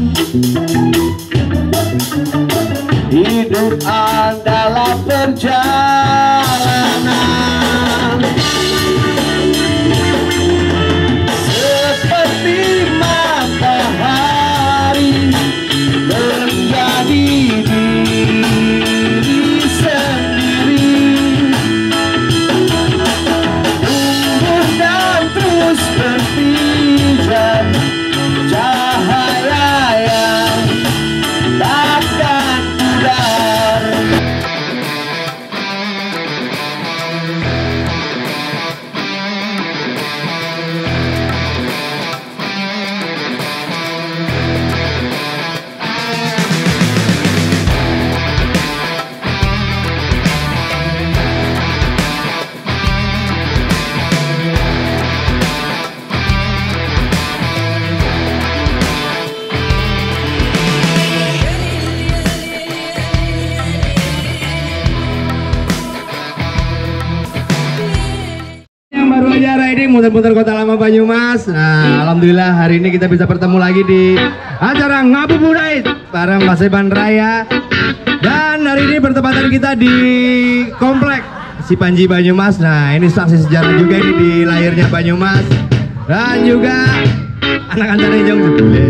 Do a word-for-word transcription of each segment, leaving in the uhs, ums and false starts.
Hidup adalah perjalanan seperti matahari menjadi diri sendiri, tumbuh dan terus berpijak cahaya yang takkan pudar. Baru aja riding muter-muter kota lama Banyumas. Nah, alhamdulillah hari ini kita bisa bertemu lagi di acara Ngabuburit bareng Mas Eban Raya. Dan hari ini bertepatan kita di komplek Si Panji Banyumas. Nah, ini saksi sejarah juga ini di lahirnya Banyumas. Dan juga anak-anak Rejong Jebule.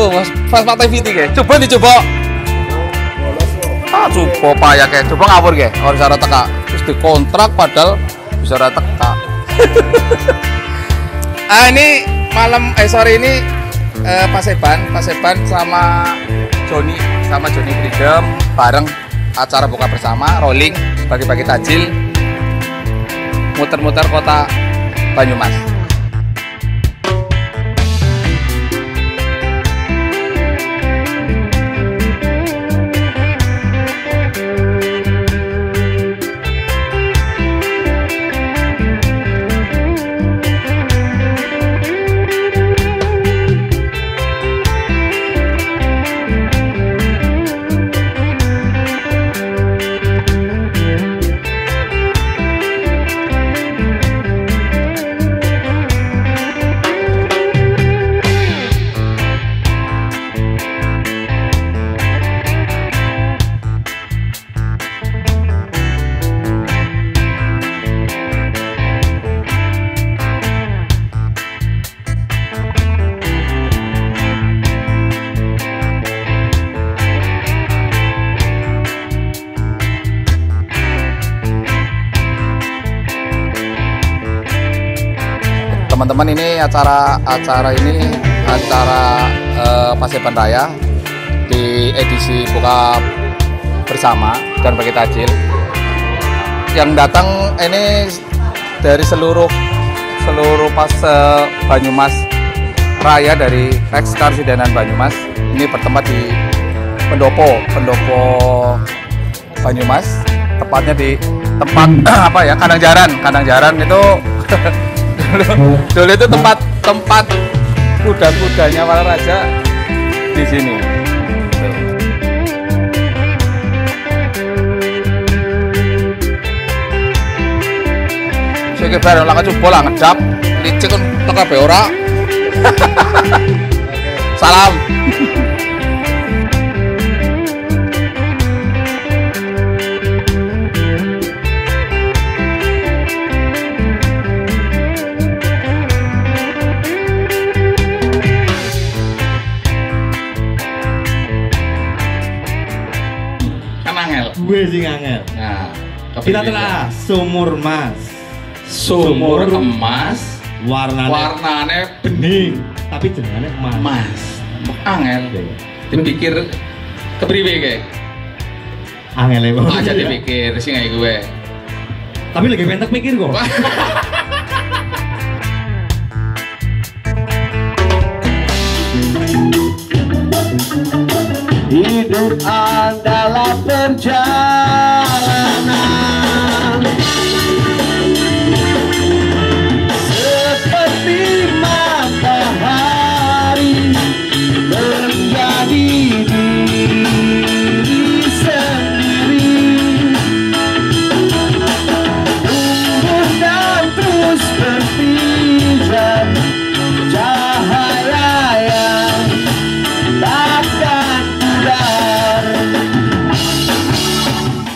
Iku Mas Vespa T V T ke. Coba dicoba. Ah, coba payah ke. Coba ngawur ke. Ora cara teka. Terus dikontrak padahal bisa ora teka. Ah ini malam eh sore ini eh, Paseban, Paseban sama Joni sama Joni Freedom bareng acara buka bersama rolling bagi-bagi tajil muter-muter kota Banyumas. Teman-teman, ini acara acara ini acara uh, Paseban Raya di edisi buka bersama dan bagi tajil. Yang datang ini dari seluruh seluruh pas uh, Banyumas Raya dari Rex Karsidenan Banyumas. Ini bertempat di Pendopo, Pendopo Banyumas. Tepatnya di tempat apa ya? Kandang Jaran, Kandang Jaran itu dulu itu tempat tempat kuda-kudanya para raja di sini. Saya kira orang coba lah ngedap, licik kan teka beora. Salam. Gue sih ngangel. Nah, kita telah sumur mas, sumur emas, warnanya warnanya bening, tapi jenenge emas. Emas, angel. Dipikir kepriwe kayak? Angel ya. Aja dipikir sih kayak gue. Tapi lagi pentak mikir kok. Hidup adalah perjalanan seperti matahari menjadi diri sendiri, tumbuh dan terus berpijak cahaya yang takkan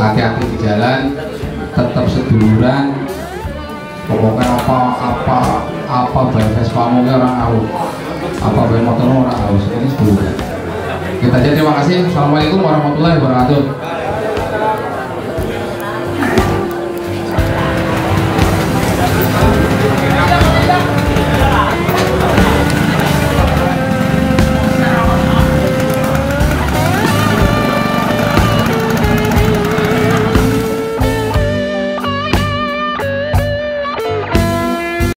hati-hati di jalan, tetap seduluran. Pokoknya apa apa apa baik Vespamu orang tahu, apa baik motormu orang tahu. Ini seduluran. Kita aja terima kasih. Assalamualaikum warahmatullahi wabarakatuh.